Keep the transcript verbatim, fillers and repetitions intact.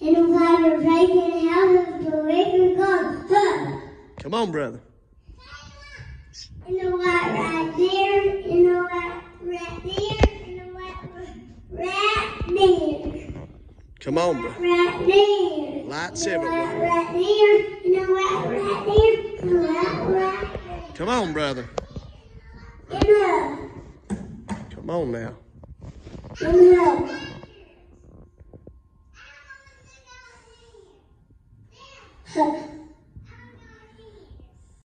And the water taking out of the river gone. Huh. Come on, brother. And the white right there, and the white right there, and the white right there. Come on, brother. Right there. Lights and the everywhere. white right there, and the white right there, and the white right. Come on, brother. And up. Come on now. And up.